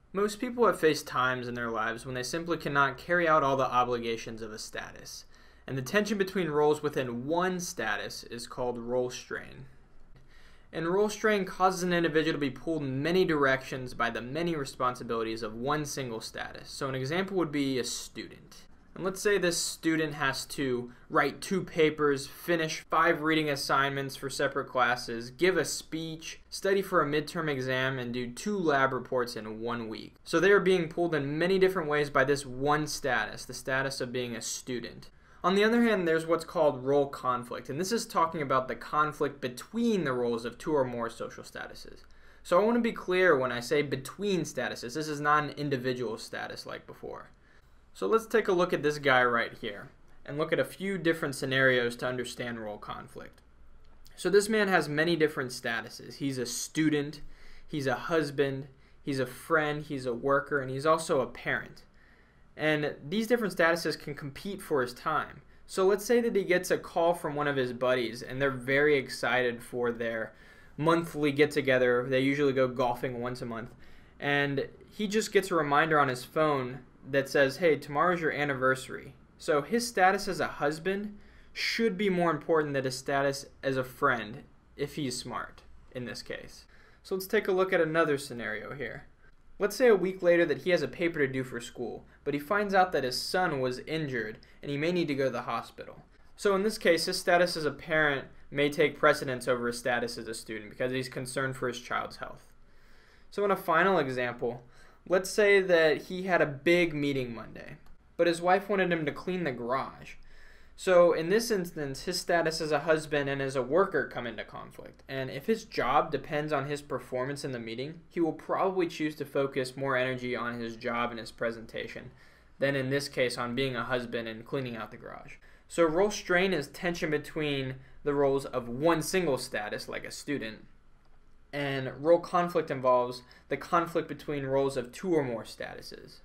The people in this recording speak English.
Most people have faced times in their lives when they simply cannot carry out all the obligations of a status, and the tension between roles within one status is called role strain. And role strain causes an individual to be pulled in many directions by the many responsibilities of one single status. So an example would be a student. And let's say this student has to write 2 papers, finish 5 reading assignments for separate classes, give a speech, study for a midterm exam, and do 2 lab reports in 1 week. So they are being pulled in many different ways by this one status, the status of being a student. On the other hand, there's what's called role conflict, and this is talking about the conflict between the roles of 2 or more social statuses. So I want to be clear when I say between statuses, this is not an individual status like before. So let's take a look at this guy right here and look at a few different scenarios to understand role conflict. So this man has many different statuses. He's a student, he's a husband, he's a friend, he's a worker, and he's also a parent. And these different statuses can compete for his time. So let's say that he gets a call from one of his buddies and they're very excited for their monthly get-together. They usually go golfing once a month. And he just gets a reminder on his phone that says, hey, tomorrow's your anniversary. So his status as a husband should be more important than his status as a friend if he's smart in this case. So let's take a look at another scenario here. Let's say a week later that he has a paper to do for school, but he finds out that his son was injured and he may need to go to the hospital. So in this case, his status as a parent may take precedence over his status as a student because he's concerned for his child's health. So in a final example, let's say that he had a big meeting Monday, but his wife wanted him to clean the garage. So in this instance, his status as a husband and as a worker come into conflict. And if his job depends on his performance in the meeting, he will probably choose to focus more energy on his job and his presentation than in this case on being a husband and cleaning out the garage. So role strain is tension between the roles of one single status, like a student, and role conflict involves the conflict between roles of 2 or more statuses.